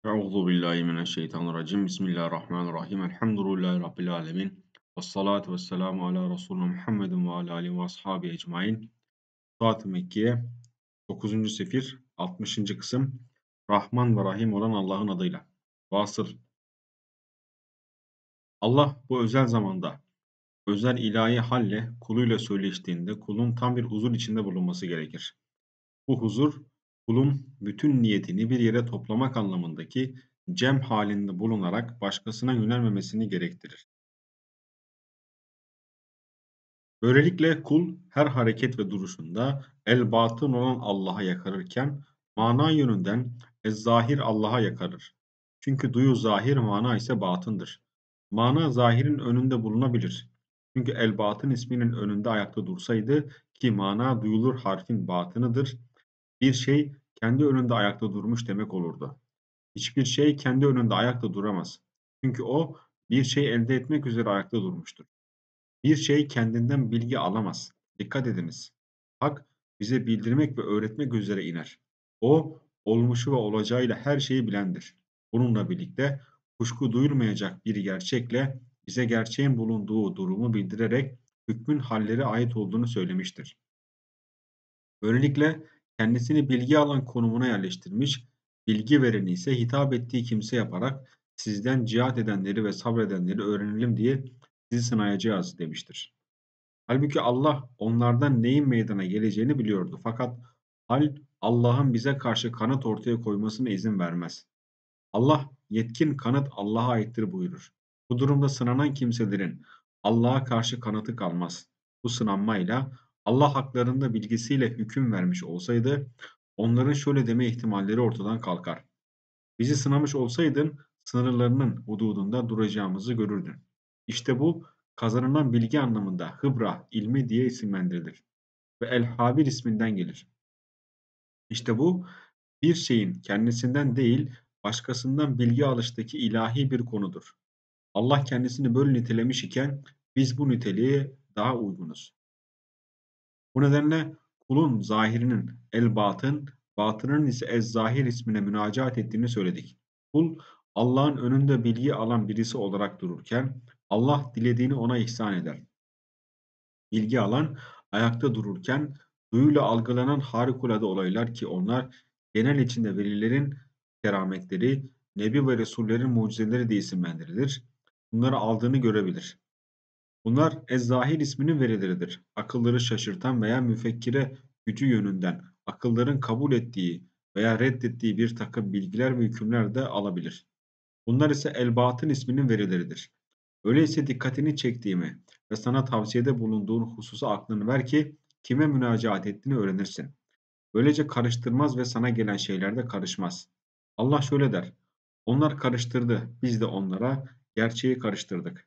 Euzu billahi mineşşeytanirracim. Bismillahirrahmanirrahim. Elhamdülillahi Rabbil alemin. Vessalatu vesselamu ala Resulü Muhammedin ve ala alihi ve ashabi ecmain. Suat-ı Mekkiye 9. sefir 60. kısım Rahman ve Rahim olan Allah'ın adıyla. Vasıl. Allah bu özel zamanda özel ilahi halle kuluyla söyleştiğinde kulun tam bir huzur içinde bulunması gerekir. Bu huzur, kulun bütün niyetini bir yere toplamak anlamındaki cem halinde bulunarak başkasına yönelmemesini gerektirir. Böylelikle kul her hareket ve duruşunda el-batın olan Allah'a yakarırken mana yönünden ez-zahir Allah'a yakarır. Çünkü duyu zahir, mana ise batındır. Mana zahirin önünde bulunabilir. Çünkü el-batın isminin önünde ayakta dursaydı ki mana duyulur harfin batınıdır. Bir şey kendi önünde ayakta durmuş demek olurdu. Hiçbir şey kendi önünde ayakta duramaz. Çünkü o bir şey elde etmek üzere ayakta durmuştur. Bir şey kendinden bilgi alamaz. Dikkat ediniz. Hak bize bildirmek ve öğretmek üzere iner. O olmuşu ve olacağıyla her şeyi bilendir. Bununla birlikte kuşku duyulmayacak bir gerçekle bize gerçeğin bulunduğu durumu bildirerek hükmün hallere ait olduğunu söylemiştir. Böylelikle kendisini bilgi alan konumuna yerleştirmiş, bilgi vereni ise hitap ettiği kimse yaparak sizden cihat edenleri ve sabredenleri öğrenelim diye sizi sınayacağız demiştir. Halbuki Allah onlardan neyin meydana geleceğini biliyordu. Fakat hal Allah'ın bize karşı kanıt ortaya koymasına izin vermez. Allah yetkin kanıt Allah'a aittir buyurur. Bu durumda sınanan kimselerin Allah'a karşı kanıtı kalmaz. Bu sınanmayla Allah haklarında bilgisiyle hüküm vermiş olsaydı onların şöyle deme ihtimalleri ortadan kalkar. Bizi sınamış olsaydın sınırlarının hududunda duracağımızı görürdün. İşte bu kazanılan bilgi anlamında hıbra, ilmi diye isimlendirilir ve el-habir isminden gelir. İşte bu bir şeyin kendisinden değil başkasından bilgi alıştaki ilahi bir konudur. Allah kendisini böyle nitelemiş iken biz bu niteliğe daha uygunuz. Bu nedenle kulun zahirinin el-batın, batının ise ez-zahir ismine münacaat ettiğini söyledik. Kul Allah'ın önünde bilgi alan birisi olarak dururken Allah dilediğini ona ihsan eder. Bilgi alan ayakta dururken duyuyla algılanan harikulade olaylar ki onlar genel içinde velilerin kerametleri, nebi ve resullerin mucizeleri diye isimlendirilir. Bunları aldığını görebilir. Bunlar Ez-Zahir isminin verileridir. Akılları şaşırtan veya müfekkire gücü yönünden akılların kabul ettiği veya reddettiği bir takım bilgiler ve hükümler de alabilir. Bunlar ise El-Batın isminin verileridir. Öyleyse dikkatini çektiğimi ve sana tavsiyede bulunduğun hususa aklını ver ki kime münacaat ettiğini öğrenirsin. Böylece karıştırmaz ve sana gelen şeylerde karışmaz. Allah şöyle der: onlar karıştırdı, biz de onlara gerçeği karıştırdık.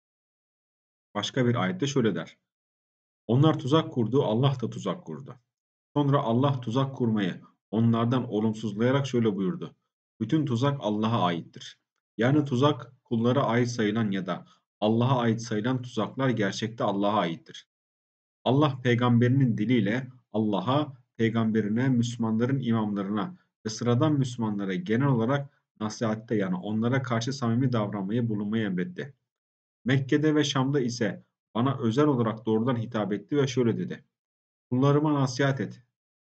Başka bir ayette şöyle der: onlar tuzak kurdu, Allah da tuzak kurdu. Sonra Allah tuzak kurmayı onlardan olumsuzlayarak şöyle buyurdu: bütün tuzak Allah'a aittir. Yani tuzak kullara ait sayılan ya da Allah'a ait sayılan tuzaklar gerçekte Allah'a aittir. Allah peygamberinin diliyle Allah'a, peygamberine, Müslümanların imamlarına ve sıradan Müslümanlara genel olarak nasihatte yani onlara karşı samimi davranmayı bulunmayı emretti. Mekke'de ve Şam'da ise bana özel olarak doğrudan hitap etti ve şöyle dedi: kullarıma nasihat et.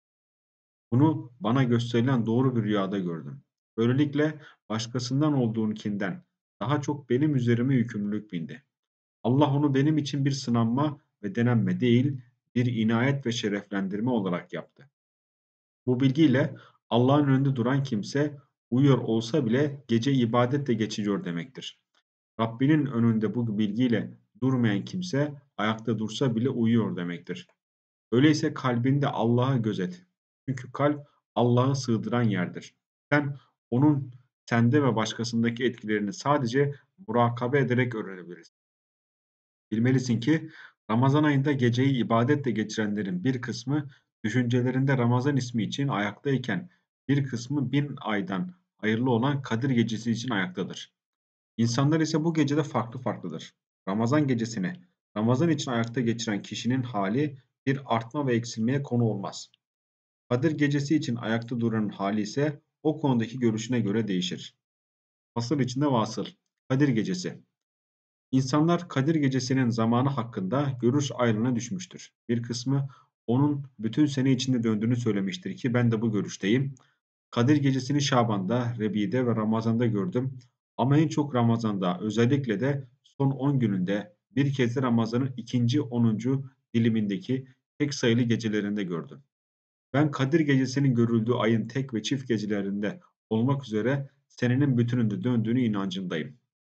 Bunu bana gösterilen doğru bir rüyada gördüm. Böylelikle başkasından olduğunkinden daha çok benim üzerime yükümlülük bindi. Allah onu benim için bir sınanma ve denenme değil, bir inayet ve şereflendirme olarak yaptı. Bu bilgiyle Allah'ın önünde duran kimse uyuyor olsa bile gece ibadetle geçiriyor demektir. Rabbinin önünde bu bilgiyle durmayan kimse ayakta dursa bile uyuyor demektir. Öyleyse kalbinde Allah'ı gözet. Çünkü kalp Allah'ı sığdıran yerdir. Sen onun sende ve başkasındaki etkilerini sadece murakabe ederek öğrenebilirsin. Bilmelisin ki Ramazan ayında geceyi ibadetle geçirenlerin bir kısmı düşüncelerinde Ramazan ismi için ayaktayken bir kısmı 1000 aydan hayırlı olan Kadir Gecesi için ayaktadır. İnsanlar ise bu gecede farklı farklıdır. Ramazan gecesini Ramazan için ayakta geçiren kişinin hali bir artma ve eksilmeye konu olmaz. Kadir Gecesi için ayakta duranın hali ise o konudaki görüşüne göre değişir. Fasıl içinde vasıl. Kadir Gecesi. İnsanlar Kadir Gecesi'nin zamanı hakkında görüş ayrılığına düşmüştür. Bir kısmı onun bütün sene içinde döndüğünü söylemiştir ki ben de bu görüşteyim. Kadir Gecesi'ni Şaban'da, Rebi'de ve Ramazan'da gördüm. Ama en çok Ramazan'da, özellikle de son 10 gününde, bir kez de Ramazan'ın ikinci 10. dilimindeki tek sayılı gecelerinde gördüm. Ben Kadir Gecesi'nin görüldüğü ayın tek ve çift gecelerinde olmak üzere senenin bütününde döndüğünü inancındayım.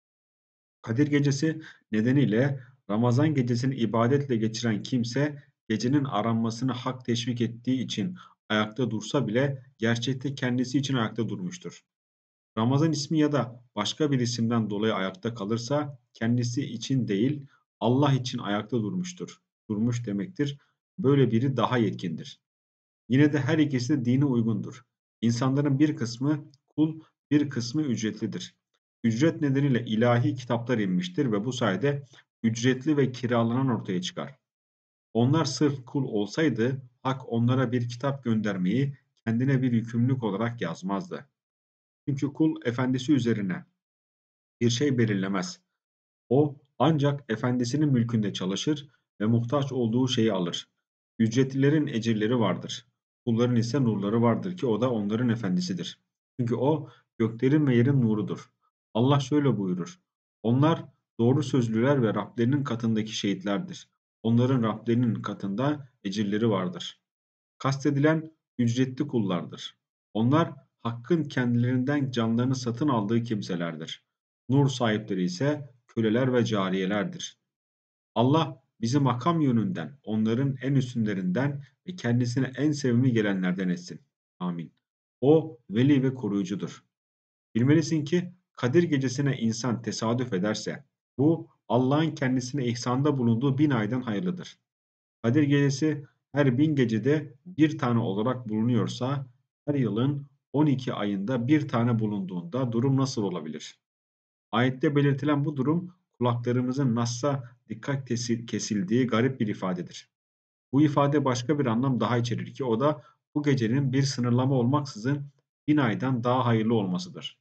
Kadir Gecesi nedeniyle Ramazan gecesini ibadetle geçiren kimse gecenin aranmasını hak teşvik ettiği için ayakta dursa bile gerçekte kendisi için ayakta durmuştur. Ramazan ismi ya da başka bir isimden dolayı ayakta kalırsa kendisi için değil Allah için ayakta durmuştur. Durmuş demektir. Böyle biri daha yetkindir. Yine de her ikisi de dine uygundur. İnsanların bir kısmı kul, bir kısmı ücretlidir. Ücret nedeniyle ilahi kitaplar inmiştir ve bu sayede ücretli ve kiralanan ortaya çıkar. Onlar sırf kul olsaydı hak onlara bir kitap göndermeyi kendine bir yükümlülük olarak yazmazdı. Çünkü kul efendisi üzerine bir şey belirlemez. O ancak efendisinin mülkünde çalışır ve muhtaç olduğu şeyi alır. Ücretlilerin ecirleri vardır. Kulların ise nurları vardır ki o da onların efendisidir. Çünkü o göklerin ve yerin nurudur. Allah şöyle buyurur. Onlar doğru sözlüler ve Rablerinin katındaki şehitlerdir. Onların Rablerinin katında ecirleri vardır. Kastedilen ücretli kullardır. Onlar Hakk'ın kendilerinden canlarını satın aldığı kimselerdir. Nur sahipleri ise köleler ve cariyelerdir. Allah bizi makam yönünden onların en üstünlerinden ve kendisine en sevimli gelenlerden etsin. Amin. O veli ve koruyucudur. Bilmelisin ki Kadir Gecesi'ne insan tesadüf ederse bu Allah'ın kendisine ihsanda bulunduğu 1000 aydan hayırlıdır. Kadir Gecesi her 1000 gecede bir tane olarak bulunuyorsa her yılın 12 ayında bir tane bulunduğunda durum nasıl olabilir? Ayette belirtilen bu durum kulaklarımızın Nas'a dikkat kesildiği garip bir ifadedir. Bu ifade başka bir anlam daha içerir ki o da bu gecenin bir sınırlama olmaksızın 1000 aydan daha hayırlı olmasıdır.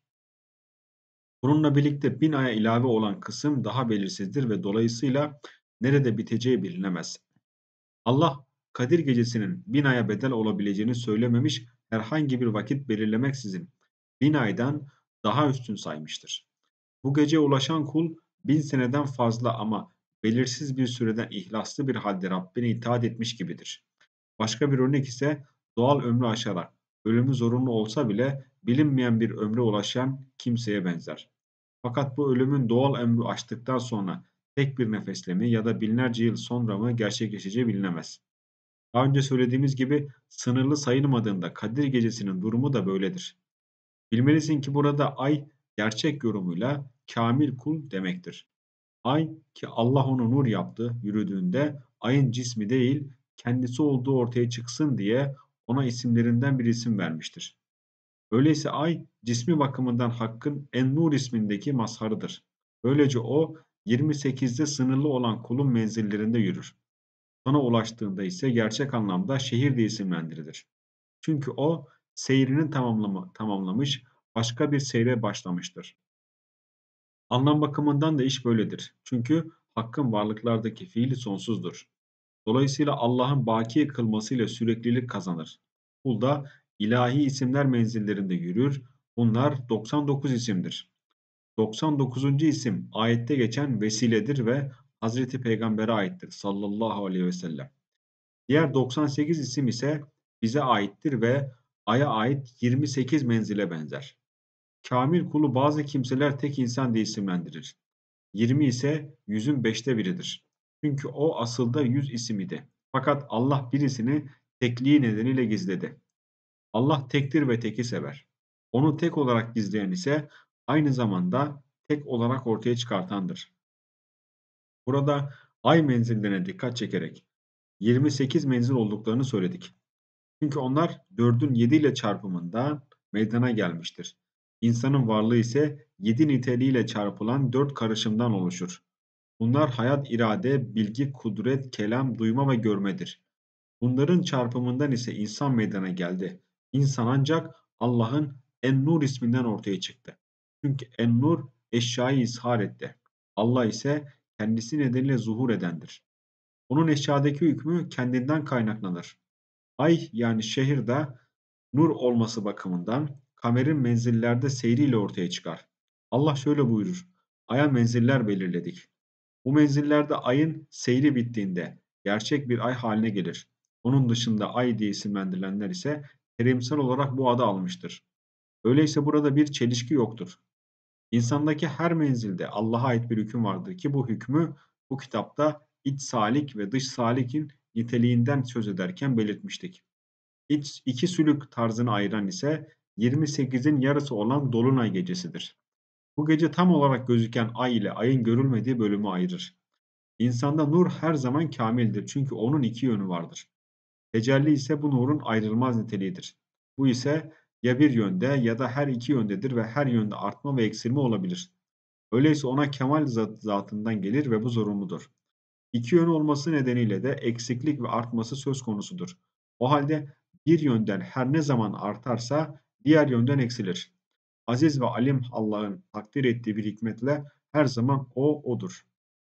Bununla birlikte 1000 aya ilave olan kısım daha belirsizdir ve dolayısıyla nerede biteceği bilinemez. Allah Kadir Gecesi'nin 1000 aya bedel olabileceğini söylememiş, herhangi bir vakit belirlemeksizin 1000 aydan daha üstün saymıştır. Bu geceye ulaşan kul 1000 seneden fazla ama belirsiz bir süreden ihlaslı bir halde Rabbine itaat etmiş gibidir. Başka bir örnek ise doğal ömrü aşarak ölümü zorunlu olsa bile bilinmeyen bir ömre ulaşan kimseye benzer. Fakat bu ölümün doğal ömrü aştıktan sonra tek bir nefesle mi ya da binlerce yıl sonra mı gerçekleşeceği bilinemez. Daha önce söylediğimiz gibi sınırlı sayılmadığında Kadir Gecesi'nin durumu da böyledir. Bilmelisin ki burada ay gerçek yorumuyla kamil kul demektir. Ay ki Allah onu nur yaptı yürüdüğünde ayın cismi değil kendisi olduğu ortaya çıksın diye ona isimlerinden bir isim vermiştir. Öyleyse ay cismi bakımından Hakk'ın En-Nur ismindeki mazharıdır. Böylece o 28'de sınırlı olan kulun menzillerinde yürür. Sona ulaştığında ise gerçek anlamda şehir diye isimlendirilir. Çünkü o seyrini tamamlamış, başka bir seyre başlamıştır. Anlam bakımından da iş böyledir. Çünkü Hakk'ın varlıklardaki fiili sonsuzdur. Dolayısıyla Allah'ın baki kılmasıyla süreklilik kazanır. Kul da ilahi isimler menzillerinde yürür. Bunlar 99 isimdir. 99. isim ayette geçen vesiledir ve Hazreti Peygamber'e aittir sallallahu aleyhi ve sellem. Diğer 98 isim ise bize aittir ve Ay'a ait 28 menzile benzer. Kamil kulu bazı kimseler tek insan diye isimlendirir. 20 ise yüzün 1/5'idir. Çünkü o aslında 100 isim idi. Fakat Allah birisini tekliği nedeniyle gizledi. Allah tektir ve teki sever. Onu tek olarak gizleyen ise aynı zamanda tek olarak ortaya çıkartandır. Burada ay menzillerine dikkat çekerek 28 menzil olduklarını söyledik. Çünkü onlar 4'ün 7 ile çarpımında meydana gelmiştir. İnsanın varlığı ise 7 niteliğiyle çarpılan 4 karışımdan oluşur. Bunlar hayat, irade, bilgi, kudret, kelam, duyma ve görmedir. Bunların çarpımından ise insan meydana geldi. İnsan ancak Allah'ın En-Nur isminden ortaya çıktı. Çünkü En-Nur eşyayı izhar etti. Allah ise kendisi nedeniyle zuhur edendir. Onun eşyadaki hükmü kendinden kaynaklanır. Ay yani şehir de nur olması bakımından kamerin menzillerde seyriyle ortaya çıkar. Allah şöyle buyurur. Ay'a menziller belirledik. Bu menzillerde ayın seyri bittiğinde gerçek bir ay haline gelir. Onun dışında ay diye isimlendirilenler ise terimsel olarak bu adı almıştır. Öyleyse burada bir çelişki yoktur. İnsandaki her menzilde Allah'a ait bir hüküm vardır ki bu hükmü bu kitapta iç salik ve dış salikin niteliğinden söz ederken belirtmiştik. İç iki sülük tarzını ayıran ise 28'in yarısı olan Dolunay gecesidir. Bu gece tam olarak gözüken ay ile ayın görülmediği bölümü ayırır. İnsanda nur her zaman kamildir çünkü onun iki yönü vardır. Tecelli ise bu nurun ayrılmaz niteliğidir. Bu ise ya bir yönde ya da her iki yöndedir ve her yönde artma ve eksilme olabilir. Öyleyse ona kemal zatından gelir ve bu zorunludur. İki yönü olması nedeniyle de eksiklik ve artması söz konusudur. O halde bir yönden her ne zaman artarsa diğer yönden eksilir. Aziz ve alim Allah'ın takdir ettiği bir hikmetle her zaman o odur.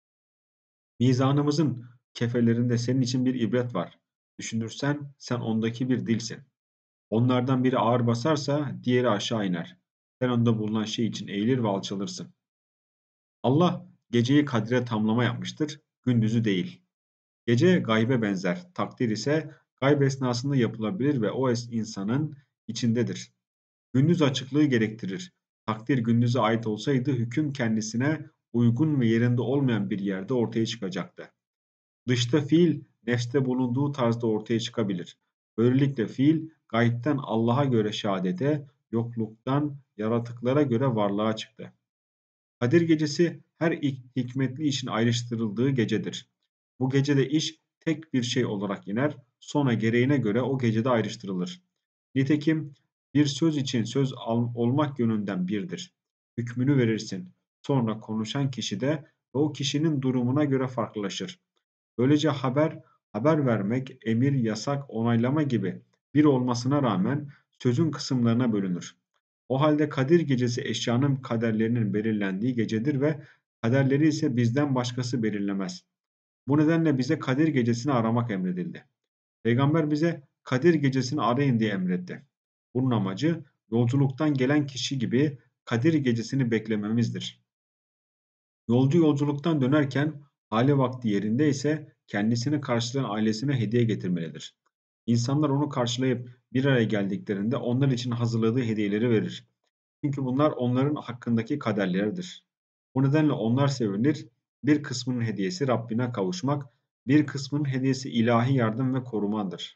Mizanımızın kefelerinde senin için bir ibret var. Düşünürsen sen ondaki bir dilsin. Onlardan biri ağır basarsa diğeri aşağı iner. Sen onda bulunan şey için eğilir ve alçalırsın. Allah geceyi kadire tamlama yapmıştır, gündüzü değil. Gece gaybe benzer, takdir ise gayb esnasında yapılabilir ve o insanın içindedir. Gündüz açıklığı gerektirir. Takdir gündüze ait olsaydı hüküm kendisine uygun ve yerinde olmayan bir yerde ortaya çıkacaktı. Dışta fiil nefste bulunduğu tarzda ortaya çıkabilir. Böylelikle fiil gaybten Allah'a göre şehadete, yokluktan yaratıklara göre varlığa çıktı. Kadir Gecesi her hikmetli işin ayrıştırıldığı gecedir. Bu gecede iş tek bir şey olarak iner, sonra gereğine göre o gecede ayrıştırılır. Nitekim bir söz için söz olmak yönünden birdir. Hükmünü verirsin. Sonra konuşan kişi de ve o kişinin durumuna göre farklılaşır. Böylece haber vermek, emir, yasak, onaylama gibi bir olmasına rağmen sözün kısımlarına bölünür. O halde Kadir Gecesi eşyanın kaderlerinin belirlendiği gecedir ve kaderleri ise bizden başkası belirlemez. Bu nedenle bize Kadir Gecesini aramak emredildi. Peygamber bize Kadir Gecesini arayın diye emretti. Bunun amacı yolculuktan gelen kişi gibi Kadir Gecesini beklememizdir. Yolcu yolculuktan dönerken hali vakti yerinde ise kendisini karşılayan ailesine hediye getirmelidir. İnsanlar onu karşılayıp bir araya geldiklerinde onlar için hazırladığı hediyeleri verir. Çünkü bunlar onların hakkındaki kaderleridir. Bu nedenle onlar sevinir. Bir kısmının hediyesi Rabbine kavuşmak, bir kısmının hediyesi ilahi yardım ve korumadır.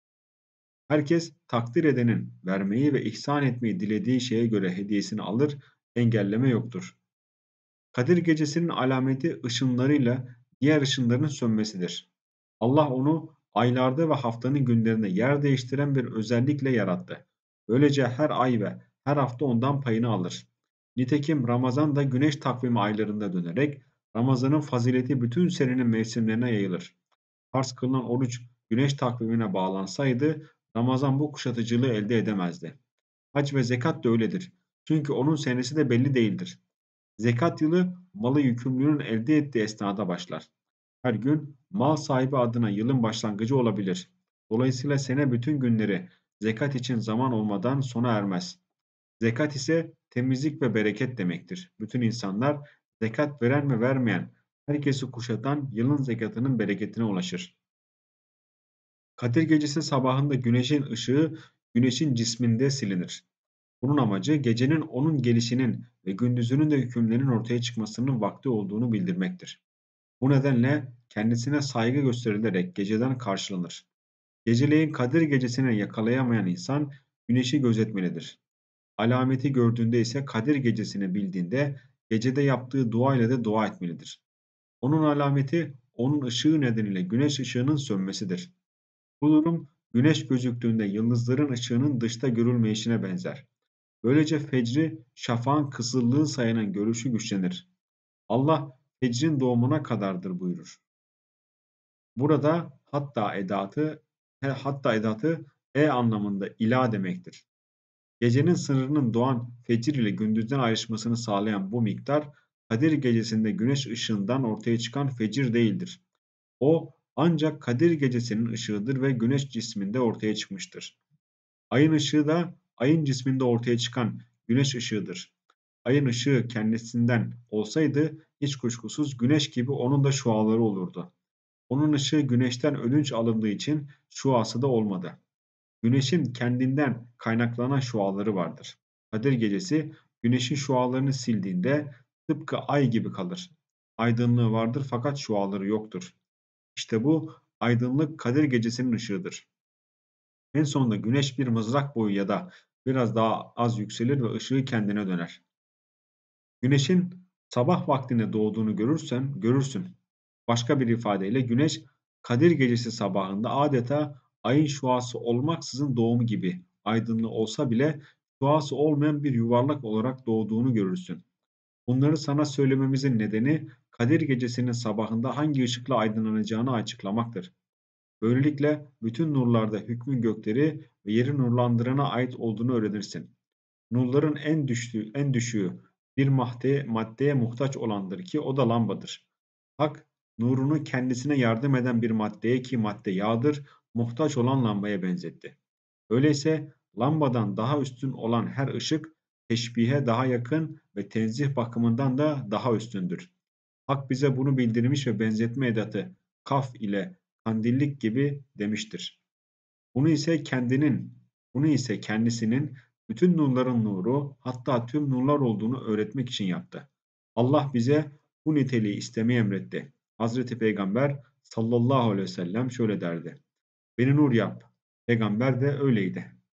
Herkes takdir edenin vermeyi ve ihsan etmeyi dilediği şeye göre hediyesini alır, engelleme yoktur. Kadir Gecesi'nin alameti ışınlarıyla diğer ışınların sönmesidir. Allah onu aylarda ve haftanın günlerinde yer değiştiren bir özellikle yarattı. Böylece her ay ve her hafta ondan payını alır. Nitekim Ramazan da güneş takvimi aylarında dönerek Ramazan'ın fazileti bütün senenin mevsimlerine yayılır. Farz kılınan oruç güneş takvimine bağlansaydı Ramazan bu kuşatıcılığı elde edemezdi. Hac ve zekat da öyledir. Çünkü onun senesi de belli değildir. Zekat yılı malı yükümlünün elde ettiği esnada başlar. Her gün mal sahibi adına yılın başlangıcı olabilir. Dolayısıyla sene bütün günleri zekat için zaman olmadan sona ermez. Zekat ise temizlik ve bereket demektir. Bütün insanlar zekat veren ve vermeyen, herkesi kuşatan yılın zekatının bereketine ulaşır. Kadir gecesi sabahında güneşin ışığı güneşin cisminde silinir. Bunun amacı gecenin onun gelişinin ve gündüzünün de hükümlerinin ortaya çıkmasının vakti olduğunu bildirmektir. Bu nedenle kendisine saygı gösterilerek geceden karşılanır. Geceleyin Kadir gecesini yakalayamayan insan güneşi gözetmelidir. Alameti gördüğünde ise Kadir gecesini bildiğinde gecede yaptığı dua ile de dua etmelidir. Onun alameti onun ışığı nedeniyle güneş ışığının sönmesidir. Bu durum güneş gözüktüğünde yıldızların ışığının dışta görülmeyişine benzer. Böylece fecri şafağın kızıllığı sayanan görüşü güçlenir. Allah fecrin doğumuna kadardır buyurur. Burada hatta edatı anlamında ila demektir. Gecenin sınırının doğan fecir ile gündüzden ayrışmasını sağlayan bu miktar, Kadir Gecesi'nde güneş ışığından ortaya çıkan fecir değildir. O ancak Kadir Gecesi'nin ışığıdır ve güneş cisminde ortaya çıkmıştır. Ayın ışığı da ayın cisminde ortaya çıkan güneş ışığıdır. Ayın ışığı kendisinden olsaydı hiç kuşkusuz güneş gibi onun da şuaları olurdu. Onun ışığı güneşten ödünç alındığı için şuası da olmadı. Güneşin kendinden kaynaklanan şuaları vardır. Kadir Gecesi güneşin şualarını sildiğinde tıpkı ay gibi kalır. Aydınlığı vardır fakat şuaları yoktur. İşte bu aydınlık Kadir Gecesi'nin ışığıdır. En sonunda güneş bir mızrak boyu ya da biraz daha az yükselir ve ışığı kendine döner. Güneşin sabah vaktinde doğduğunu görürsün. Başka bir ifadeyle güneş Kadir Gecesi sabahında adeta ayın şuası olmaksızın doğumu gibi aydınlığı olsa bile şuası olmayan bir yuvarlak olarak doğduğunu görürsün. Bunları sana söylememizin nedeni Kadir Gecesi'nin sabahında hangi ışıkla aydınlanacağını açıklamaktır. Böylelikle bütün nurlarda hükmün gökleri ve yeri nurlandırana ait olduğunu öğrenirsin. Nurların en düşüğü bir maddeye muhtaç olandır ki o da lambadır. Hak, nurunu kendisine yardım eden bir maddeye ki madde yağdır, muhtaç olan lambaya benzetti. Öyleyse lambadan daha üstün olan her ışık, teşbihe daha yakın ve tenzih bakımından da daha üstündür. Hak bize bunu bildirmiş ve benzetme edatı kaf ile kandillik gibi demiştir. Bunu ise kendinin, bunu ise kendisinin bütün nurların nuru, hatta tüm nurlar olduğunu öğretmek için yaptı. Allah bize bu niteliği istemeyi emretti. Hazreti Peygamber sallallahu aleyhi ve sellem şöyle derdi: Beni nur yap. Peygamber de öyleydi.